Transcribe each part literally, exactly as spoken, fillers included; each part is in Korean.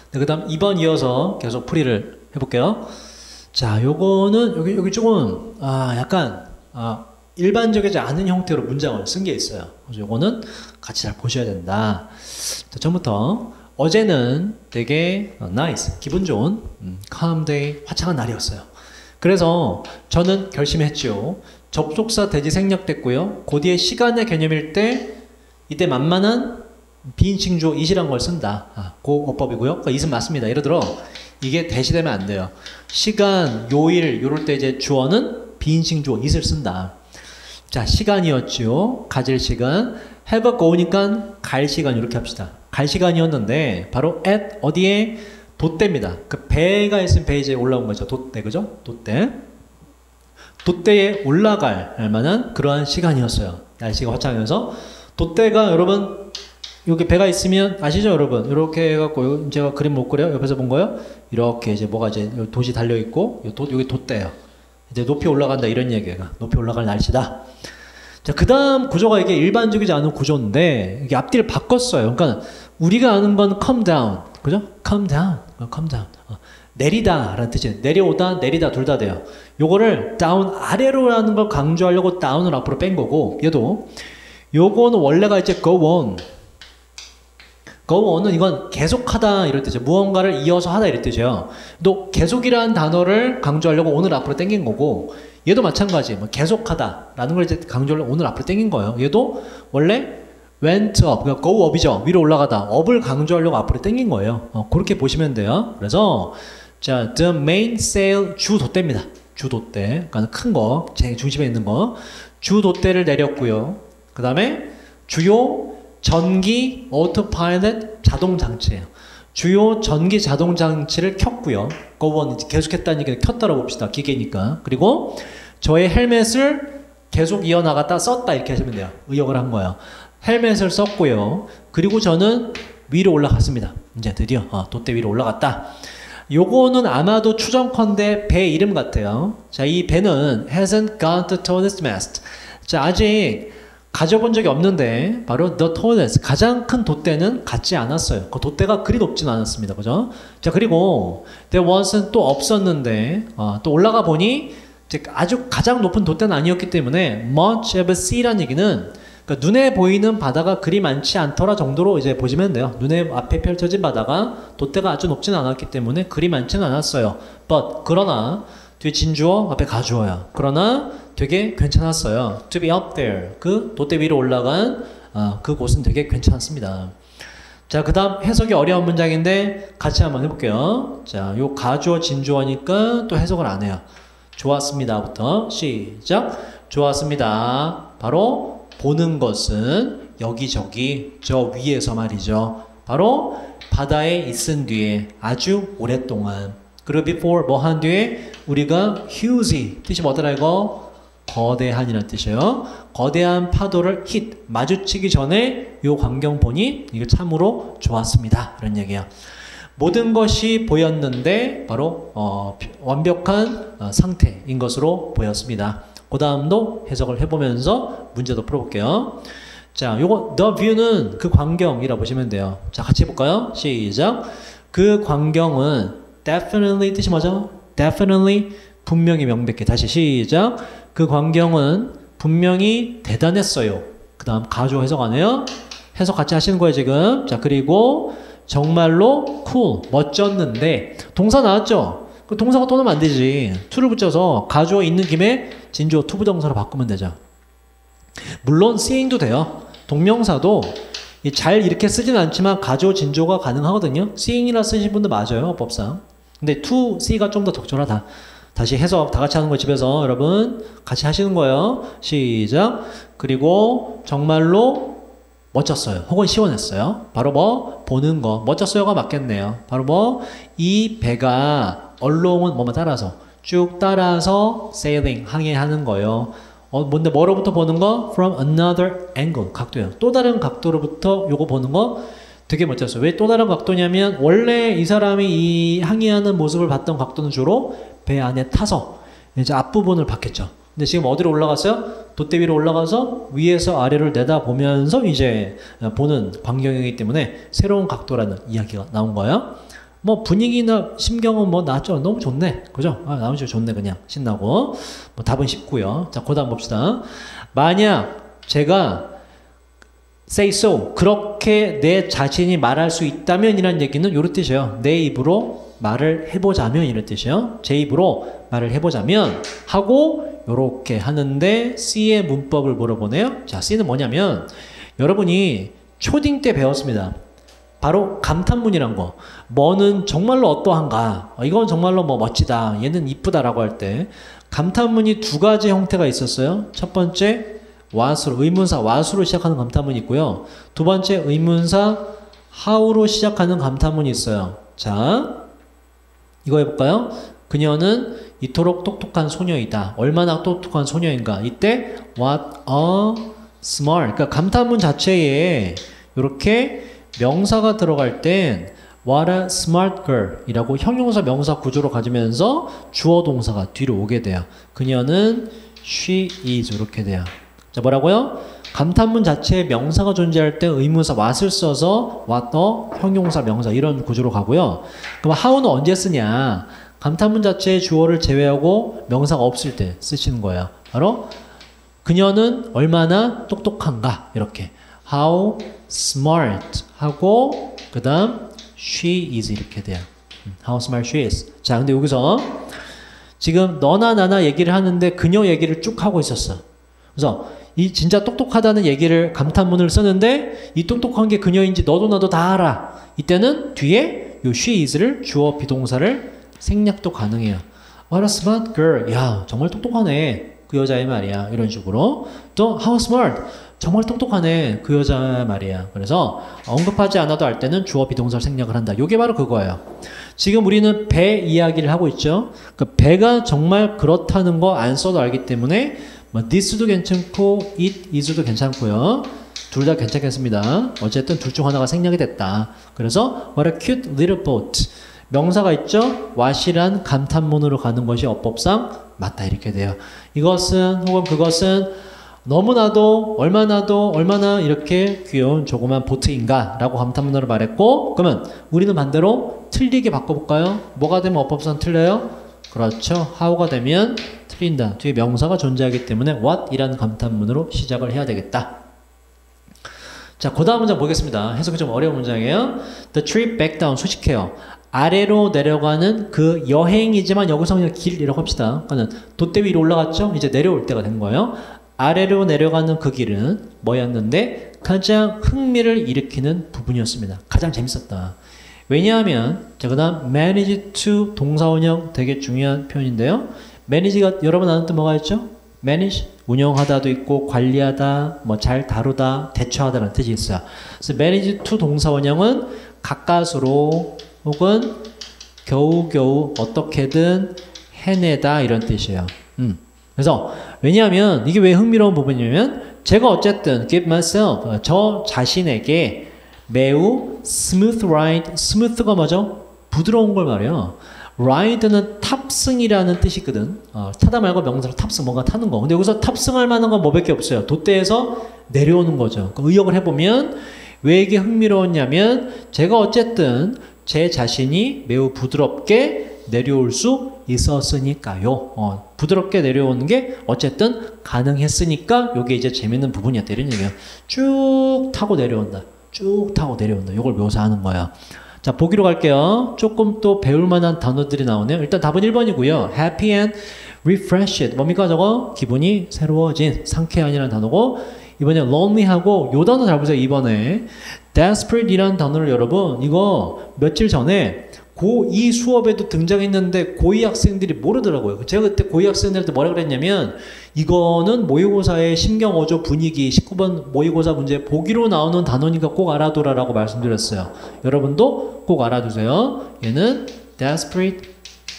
네, 그 다음 이 번 이어서 계속 풀이를 해볼게요. 자, 요거는 여기 여기 조금 아 약간 아 일반적이지 않은 형태로 문장을 쓴 게 있어요. 그래서 요거는 같이 잘 보셔야 된다. 자, 처음부터 어제는 되게 어, nice, 기분 좋은 음, calm day, 화창한 날이었어요. 그래서 저는 결심했죠. 접속사 대지 생략됐고요. 그 뒤에 시간의 개념일 때 이때 만만한 비인칭 주어 it이란 걸 쓴다. 아, 그 어법이고요. 그러니까 it은 맞습니다. 예를 들어 이게 대시되면 안 돼요. 시간, 요일 요럴 때 이제 주어는 비인칭 주어 it을 쓴다. 자, 시간이었죠. 가질 시간. have a go니까 갈 시간 이렇게 합시다. 갈 시간이었는데 바로 at 어디에 돛대입니다. 그 배가 있으면 배 이제 올라온 거죠. 돛대, 그죠? 돛대. 돛대에 올라갈 만한 그러한 시간이었어요. 날씨가 화창해서 돛대가 여러분 여기 배가 있으면 아시죠, 여러분? 이렇게 해갖고 제가 그림 못 그려요. 옆에서 본 거요. 이렇게 이제 뭐가 이제 돛이 달려 있고 여기 돛대예요. 이제 높이 올라간다 이런 얘기가 높이 올라갈 날씨다. 자, 그 다음 구조가 이게 일반적이지 않은 구조인데 이게 앞뒤를 바꿨어요. 그러니까 우리가 아는 건 come down, 그죠? come down, come down. 어, 내리다 라는 뜻이에요. 내려오다, 내리다 둘 다 돼요. 요거를 down 아래로라는 걸 강조하려고 down을 앞으로 뺀 거고, 얘도 요거는 원래가 이제 go on. go on은 이건 계속하다 이럴 뜻이에요. 무언가를 이어서 하다 이럴 뜻이에요. 또 계속이라는 단어를 강조하려고 오늘 앞으로 당긴 거고, 얘도 마찬가지. 뭐 계속하다 라는 걸 이제 강조하려고 오늘 앞으로 당긴 거예요. 얘도 원래 went up, 그러니까 go up이죠. 위로 올라가다. up을 강조하려고 앞으로 당긴 거예요. 어, 그렇게 보시면 돼요. 그래서 자, the main sail 주 돛대입니다. 주 돛대. 그러니까 큰 거, 제일 중심에 있는 거. 주 돛대를 내렸고요. 그 다음에 주요 전기 autopilot 자동 장치예요. 주요 전기 자동 장치를 켰고요. 그건 계속했다는 얘기는 켰다라고 봅시다. 기계니까. 그리고 저의 헬멧을 계속 이어나갔다 썼다 이렇게 하시면 돼요. 의역을 한 거예요. 헬멧을 썼고요. 그리고 저는 위로 올라갔습니다. 이제 드디어 어, 돛대 위로 올라갔다. 요거는 아마도 추정컨대 배 이름 같아요. 자, 이 배는 hasn't got the tallest mast. 자, 아직 가져본 적이 없는데 바로 the tallest, 가장 큰 돛대는 갖지 않았어요. 그 돛대가 그리 높진 않았습니다. 그죠? 자, 그리고 there wasn't 또 없었는데 어, 또 올라가 보니 아주 가장 높은 돛대는 아니었기 때문에 much of a sea라는 얘기는 그러니까 눈에 보이는 바다가 그리 많지 않더라 정도로 이제 보시면 돼요. 눈에 앞에 펼쳐진 바다가 돛대가 아주 높지는 않았기 때문에 그리 많지는 않았어요. but 그러나 뒤에 진주어 앞에 가주어야. 그러나 되게 괜찮았어요. to be up there. 그 돛대 위로 올라간 아, 그 곳은 되게 괜찮았습니다. 자, 그 다음 해석이 어려운 문장인데 같이 한번 해볼게요. 자, 요 가주어 진주어니까 또 해석을 안 해요. 좋았습니다부터 시작. 좋았습니다. 바로 보는 것은 여기저기 저 위에서 말이죠. 바로 바다에 있은 뒤에 아주 오랫동안. 그리고 before 뭐 한 뒤에 우리가 huge 뜻이 뭐더라 이거? 거대한이라는 뜻이에요. 거대한 파도를 hit 마주치기 전에 요 광경 보니 이게 참으로 좋았습니다. 이런 얘기예요. 모든 것이 보였는데 바로 어, 완벽한 어, 상태인 것으로 보였습니다. 그 다음도 해석을 해보면서 문제도 풀어볼게요. 자, 요거 the view는 그 광경이라 보시면 돼요. 자, 같이 해볼까요? 시작. 그 광경은 definitely 뜻이 뭐죠? definitely 분명히 명백해. 다시 시작. 그 광경은 분명히 대단했어요. 그 다음 가주어 해석 안 해요? 해석 같이 하시는 거예요 지금. 자, 그리고 정말로 cool 멋졌는데 동사 나왔죠? 그 동사가 또 넣으면 안 되지. to를 붙여서 가주어 있는 김에 진주어 to 부정사로 바꾸면 되죠. 물론 seeing도 돼요. 동명사도 잘 이렇게 쓰진 않지만 가주어 진주어가 가능하거든요. seeing이라 쓰신 분도 맞아요. 법상. 근데 to see가 좀 더 적절하다. 다시 해석 다 같이 하는 거 집에서 여러분 같이 하시는 거예요. 시작. 그리고 정말로 멋졌어요. 혹은 시원했어요. 바로 뭐 보는 거. 멋졌어요가 맞겠네요. 바로 뭐 이 배가 along은 뭐만 따라서 쭉 따라서 sailing 항해하는 거예요. 어, 뭔데 뭐로부터 보는 거? From another angle 각도예요. 또 다른 각도로부터 요거 보는 거 되게 멋졌어요. 왜 또 다른 각도냐면 원래 이 사람이 이 항해하는 모습을 봤던 각도는 주로 배 안에 타서 이제 앞부분을 봤겠죠. 근데 지금 어디로 올라갔어요? 돛대 위로 올라가서 위에서 아래를 내다보면서 이제 보는 광경이기 때문에 새로운 각도라는 이야기가 나온 거예요. 뭐 분위기나 심경은 뭐 나죠. 너무 좋네. 그죠? 아, 나머지 좋네. 그냥 신나고. 뭐 답은 쉽고요. 자, 그 다음 봅시다. 만약 제가 say so 그렇게 내 자신이 말할 수 있다면 이란 얘기는 요런 뜻이에요. 내 입으로 말을 해보자면 이런 뜻이에요. 제 입으로 말을 해보자면 하고 요렇게 하는데 C의 문법을 물어보네요. 자, C는 뭐냐면 여러분이 초딩 때 배웠습니다. 바로 감탄문이란 거. 뭐는 정말로 어떠한가. 이건 정말로 뭐 멋지다. 얘는 이쁘다라고 할 때 감탄문이 두 가지 형태가 있었어요. 첫 번째 what으로, 의문사 what으로 시작하는 감탄문이 있고요. 두 번째 의문사 how로 시작하는 감탄문이 있어요. 자, 이거 해볼까요? 그녀는 이토록 똑똑한 소녀이다. 얼마나 똑똑한 소녀인가. 이때 what a smart. 그러니까 감탄문 자체에 이렇게 명사가 들어갈 땐 what a smart girl 이라고 형용사 명사 구조로 가지면서 주어 동사가 뒤로 오게 돼요. 그녀는 she is 이렇게 돼요. 자, 뭐라고요? 감탄문 자체에 명사가 존재할 때 의문사 what을 써서 what the 형용사 명사 이런 구조로 가고요. 그럼 how는 언제 쓰냐? 감탄문 자체의 주어를 제외하고 명사가 없을 때 쓰시는 거예요. 바로 그녀는 얼마나 똑똑한가 이렇게 how smart 하고 그 다음 she is 이렇게 돼요. how smart she is. 자, 근데 여기서 지금 너나 나나 얘기를 하는데 그녀 얘기를 쭉 하고 있었어. 그래서 이 진짜 똑똑하다는 얘기를 감탄문을 쓰는데 이 똑똑한 게 그녀인지 너도 나도 다 알아. 이때는 뒤에 요 she is를 주어 비동사를 생략도 가능해요. What a smart girl. 야, 정말 똑똑하네. 그 여자의 말이야. 이런 식으로. 또 how smart. 정말 똑똑하네. 그 여자 말이야. 그래서 언급하지 않아도 알 때는 주어 비동사를 생략을 한다. 요게 바로 그거예요. 지금 우리는 배 이야기를 하고 있죠. 그 배가 정말 그렇다는 거 안 써도 알기 때문에 뭐 this도 괜찮고 it is도 괜찮고요. 둘 다 괜찮겠습니다. 어쨌든 둘 중 하나가 생략이 됐다. 그래서 what a cute little boat. 명사가 있죠. what이란 감탄문으로 가는 것이 어법상 맞다 이렇게 돼요. 이것은 혹은 그것은 너무나도 얼마나도 얼마나 이렇게 귀여운 조그만 보트인가 라고 감탄문으로 말했고, 그러면 우리는 반대로 틀리게 바꿔볼까요? 뭐가 되면 어법상 틀려요? 그렇죠. how가 되면 틀린다. 뒤에 명사가 존재하기 때문에 what 이라는 감탄문으로 시작을 해야 되겠다. 자, 그 다음 문장 보겠습니다. 해석이 좀 어려운 문장이에요. The trip back down. 소식해요. 아래로 내려가는 그 여행이지만 여기서 그냥 길이라고 합시다. 그러니까 돛대 위로 올라갔죠? 이제 내려올 때가 된 거예요. 아래로 내려가는 그 길은 뭐였는데 가장 흥미를 일으키는 부분이었습니다. 가장 재밌었다. 왜냐하면 자, 그 다음 manage to 동사원형 되게 중요한 표현인데요. manage가 여러분 아는 뜻 뭐가 있죠? manage 운영하다도 있고 관리하다, 뭐 잘 다루다, 대처하다라는 뜻이 있어요. 그래서 manage to 동사원형은 가까스로 혹은 겨우겨우 어떻게든 해내다 이런 뜻이에요. 음. 그래서 왜냐하면 이게 왜 흥미로운 부분이냐면 제가 어쨌든 give myself 저 자신에게 매우 smooth ride, smooth가 뭐죠? 부드러운 걸 말해요. ride는 탑승이라는 뜻이 있거든. 어, 타다 말고 명사로 탑승, 뭔가 타는 거. 근데 여기서 탑승할 만한 건 뭐밖에 없어요. 돛대에서 내려오는 거죠. 그 의역을 해보면 왜 이게 흥미로웠냐면 제가 어쨌든 제 자신이 매우 부드럽게 내려올 수 있었으니까요. 어, 부드럽게 내려오는 게 어쨌든 가능했으니까 이게 이제 재밌는 부분이었다 이런 얘기예요. 쭉 타고 내려온다. 쭉 타고 내려온다. 이걸 묘사하는 거야. 자, 보기로 갈게요. 조금 또 배울 만한 단어들이 나오네요. 일단 답은 일 번이고요. happy and refreshed. 뭡니까 저거? 기분이 새로워진, 상쾌한이라는 단어고, 이번에 lonely하고 요 단어 잘 보세요. 이번에 desperate 이라는 단어를 여러분 이거 며칠 전에 고이 수업에도 등장했는데 고이 학생들이 모르더라고요. 제가 그때 고이 학생들한테 뭐라 그랬냐면 이거는 모의고사의 심경어조 분위기 십구 번 모의고사 문제 보기로 나오는 단어니까 꼭 알아두라라고 말씀드렸어요. 여러분도 꼭 알아두세요. 얘는 desperate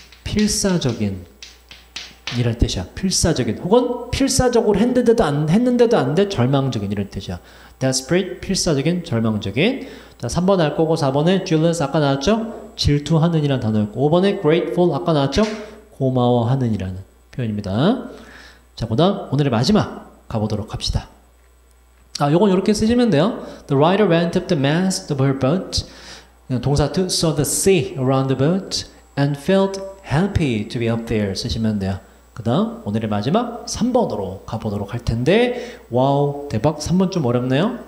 필사적인 이런 뜻이야. 필사적인 혹은 필사적으로 했는데도 안 했는데도 안 돼 절망적인 이런 뜻이야. desperate 필사적인 절망적인. 자, 삼 번 알 거고 사 번에 jealous 아까 나왔죠? 질투하는 이라는 단어였고 오 번에 grateful 아까 나왔죠? 고마워하는 이라는 표현입니다. 자, 그 다음 오늘의 마지막 가보도록 합시다. 아, 요건 이렇게 쓰시면 돼요. The writer went up the mast of her boat. 동사 to saw the sea around the boat and felt happy to be up there 쓰시면 돼요. 그 다음 오늘의 마지막 삼 번으로 가보도록 할 텐데 와우 대박 삼 번 좀 어렵네요.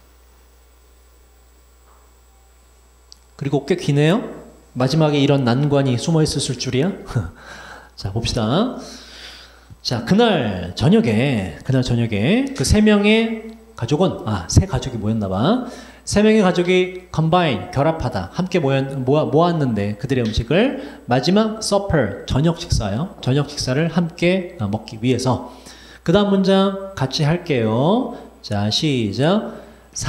그리고 꽤 기네요. 마지막에 이런 난관이 숨어 있었을 줄이야. 자 봅시다. 자 그날 저녁에 그날 저녁에 그 세 명의 가족은 아 세 가족이 모였나봐. 세 명의 가족이 combine 결합하다 함께 모였, 모아, 모았는데 그들의 음식을 마지막 supper 저녁 식사요. 저녁 식사를 함께 먹기 위해서. 그 다음 문장 같이 할게요. 자 시작.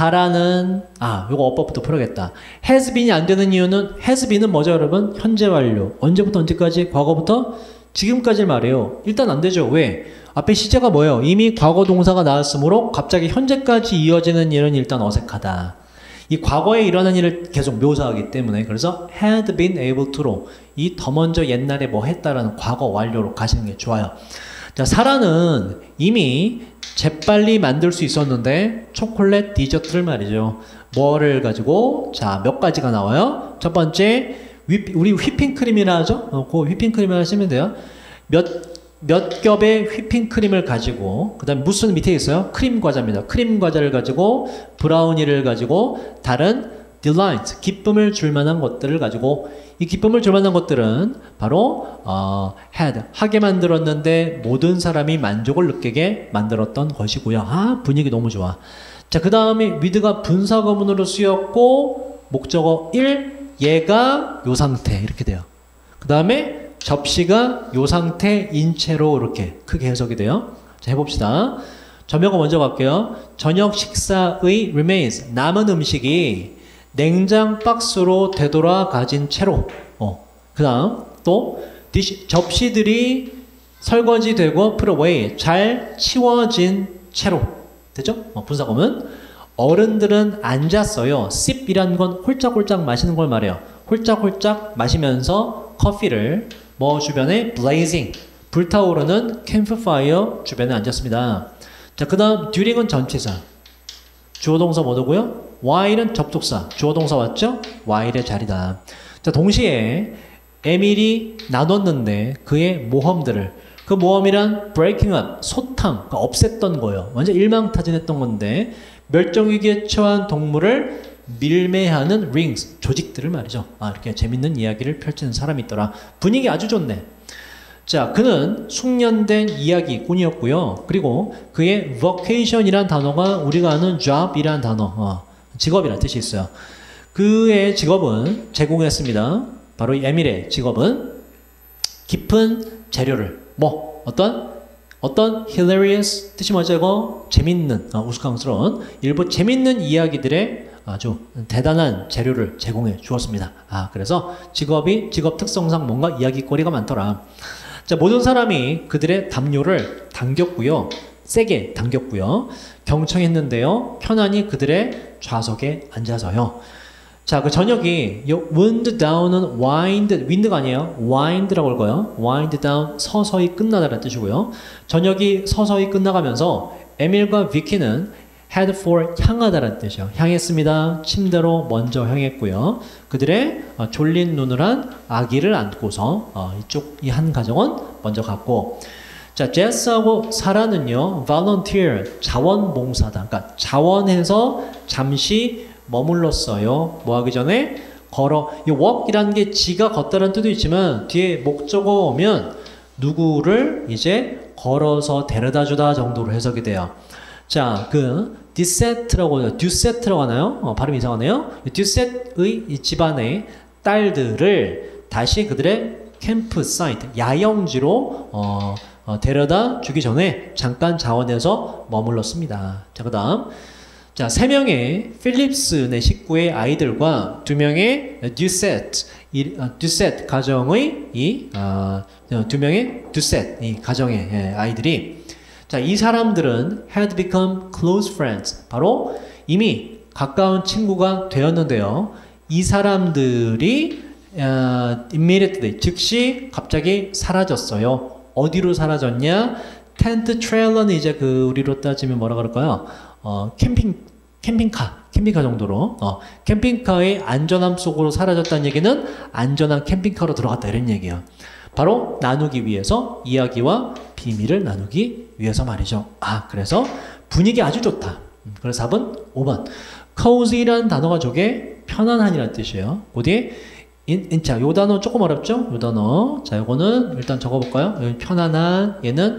사라는 아 요거 어법부터 풀어야겠다. has been이 안 되는 이유는 has been은 뭐죠 여러분? 현재 완료. 언제부터 언제까지? 과거부터 지금까지 말해요. 일단 안 되죠. 왜? 앞에 시제가 뭐예요? 이미 과거 동사가 나왔으므로 갑자기 현재까지 이어지는 일은 일단 어색하다. 이 과거에 일어난 일을 계속 묘사하기 때문에 그래서 had been able to로 이 더 먼저 옛날에 뭐 했다라는 과거 완료로 가시는 게 좋아요. 자, 사라는 이미 재빨리 만들 수 있었는데 초콜릿 디저트를 말이죠. 뭐를 가지고 자, 몇 가지가 나와요? 첫 번째 휘, 우리 휘핑크림이라 하죠? 어, 그 휘핑크림을 하시면 돼요. 몇 몇 겹의 휘핑크림을 가지고 그 다음 무슨 밑에 있어요? 크림 과자입니다. 크림 과자를 가지고 브라우니를 가지고 다른 delight, 기쁨을 줄 만한 것들을 가지고 이 기쁨을 줄 만한 것들은 바로 어, had, 하게 만들었는데 모든 사람이 만족을 느끼게 만들었던 것이고요. 아 분위기 너무 좋아. 자 그 다음에 with가 분사구문으로 쓰였고 목적어 일, 얘가 요 상태 이렇게 돼요. 그 다음에 접시가 요 상태인 채로 이렇게 크게 해석이 돼요. 자 해봅시다. 저명어 먼저 갈게요. 저녁 식사의 remains 남은 음식이 냉장 박스로 되돌아 가진 채로 어. 그 다음 또 디시, 접시들이 설거지되고 put away 잘 치워진 채로 되죠? 어, 분사구문 어른들은 앉았어요. sip이란 건 홀짝홀짝 마시는 걸 말해요. 홀짝홀짝 마시면서 커피를 뭐 주변에 blazing 불타오르는 campfire 주변에 앉았습니다. 자, 그 다음 during은 전치사 주어 동사 뭐더고요? while은 접속사 주어 동사 왔죠? while의 자리다. 자, 동시에 에밀이 나눴는데 그의 모험들을 그 모험이란 breaking up 소탕 그러니까 없앴던 거예요. 완전 일망타진했던 건데 멸종위기에 처한 동물을 밀매하는 rings, 조직들을 말이죠. 아, 이렇게 재밌는 이야기를 펼치는 사람이 있더라. 분위기 아주 좋네. 자, 그는 숙련된 이야기꾼이었고요. 그리고 그의 vocation이란 단어가 우리가 아는 job이란 단어, 어, 직업이라는 뜻이 있어요. 그의 직업은 제공했습니다. 바로 이 에밀의 직업은 깊은 재료를, 뭐, 어떤 어떤 hilarious 뜻이 뭐죠? 이거 재밌는, 어, 우스꽝스러운 일부 재밌는 이야기들의 아주 대단한 재료를 제공해 주었습니다. 아, 그래서 직업이 직업 특성상 뭔가 이야기거리가 많더라. 자, 모든 사람이 그들의 담요를 당겼고요. 세게 당겼고요. 경청했는데요. 편안히 그들의 좌석에 앉아서요. 자, 그 저녁이 wind down은 wind, wind가 아니에요. wind라고 할 거예요. wind down, 서서히 끝나다라는 뜻이고요. 저녁이 서서히 끝나가면서 에밀과 비키는 head for 향하다라는 뜻이요. 향했습니다. 침대로 먼저 향했고요. 그들의 어, 졸린 눈을 한 아기를 안고서 어, 이쪽 이 한 가정은 먼저 갔고, 자 제스하고 사라는요 volunteer 자원봉사다. 그러니까 자원해서 잠시 머물렀어요. 뭐 하기 전에 걸어. 이 walk이라는 게 지가 걷다라는 뜻도 있지만 뒤에 목적어 오면 누구를 이제 걸어서 데려다주다 정도로 해석이 돼요. 자, 그 디세트라고 듀세트라고 하나요? 어, 발음 이상하네요. 듀셋의 이 집안의 딸들을 다시 그들의 캠프 사이트, 야영지로 어, 어, 데려다 주기 전에 잠깐 자원해서 머물렀습니다. 자, 그 다음 자, 세 명의 필립스네 식구의 아이들과 두 명의 듀셋, 이, 어, 듀셋 가정의 이, 어, 두 명의 듀셋 이 가정의 예, 아이들이 자, 이 사람들은 had become close friends. 바로 이미 가까운 친구가 되었는데요. 이 사람들이 uh, immediately, 즉시 갑자기 사라졌어요. 어디로 사라졌냐? 텐트 트레일러는 이제 그 우리로 따지면 뭐라 그럴까요? 어, 캠핑 캠핑카 캠핑카 정도로. 어, 캠핑카의 안전함 속으로 사라졌다는 얘기는 안전한 캠핑카로 들어갔다 이런 얘기예요. 바로 나누기 위해서, 이야기와 비밀을 나누기 위해서 말이죠. 아, 그래서 분위기 아주 좋다. 그래서 사 번, 오 번. cozy라는 단어가 저게 편안한이라는 뜻이에요. 그 뒤에 인, 인, 자, 요 단어 조금 어렵죠? 요 단어. 자, 요거는 일단 적어볼까요? 여기 편안한, 얘는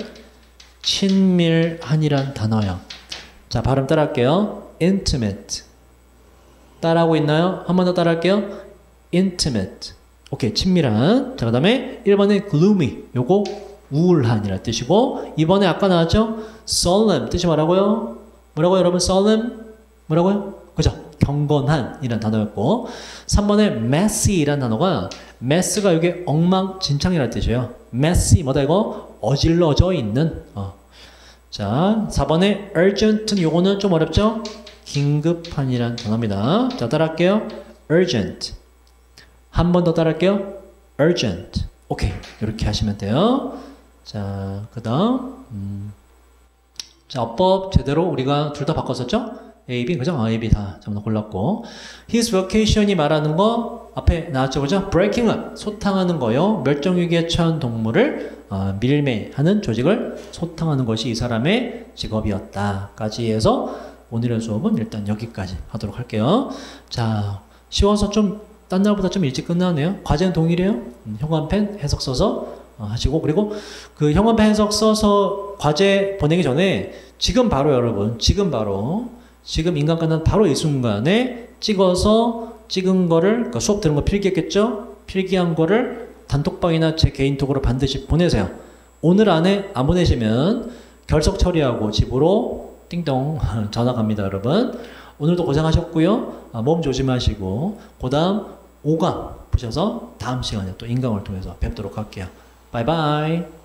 친밀한이란 단어예요. 자, 발음 따라할게요. intimate. 따라하고 있나요? 한 번 더 따라할게요. intimate. 오케이, 친밀한. 자, 그 다음에 일 번에 gloomy. 요거 우울한이라는 뜻이고, 이 번에 아까 나왔죠? solemn. 뜻이 뭐라고요? 뭐라고요, 여러분? solemn? 뭐라고요? 그죠? 경건한이란 단어였고, 삼 번에 messy라는 단어가, mess가 이게 엉망진창이라는 뜻이에요. messy, 뭐다 이거? 어질러져 있는. 어. 자, 사 번에 urgent는 요거는 좀 어렵죠? 긴급한이란 단어입니다. 자, 따라할게요. urgent. 한 번 더 따라할게요. urgent. 오케이, 이렇게 하시면 돼요. 자, 그 다음 음. 자, 어법 제대로 우리가 둘 다 바꿨었죠? A, B, 그죠? 아, A, B 다 전부 다 골랐고, his vocation이 말하는 거 앞에 나왔죠, 그죠? breaking up, 소탕하는 거요. 멸종위기에 처한 동물을 어, 밀매하는 조직을 소탕하는 것이 이 사람의 직업이었다 까지 해서 오늘의 수업은 일단 여기까지 하도록 할게요. 자, 쉬워서 좀 딴 날보다 좀 일찍 끝나네요. 과제는 동일해요. 음, 형광펜 해석 써서 어, 하시고, 그리고 그 형광펜 해석 써서 과제 보내기 전에 지금 바로 여러분, 지금 바로 지금 인간 끝난 바로 이 순간에 찍어서 찍은 거를, 그러니까 수업 들은 거 필기했겠죠? 필기한 거를 단톡방이나 제 개인톡으로 반드시 보내세요. 오늘 안에 안 보내시면 결석 처리하고 집으로 띵동 전화 갑니다, 여러분. 오늘도 고생하셨고요. 아, 몸 조심하시고, 그 다음 오 강 보셔서 다음 시간에 또 인강을 통해서 뵙도록 할게요. 바이바이.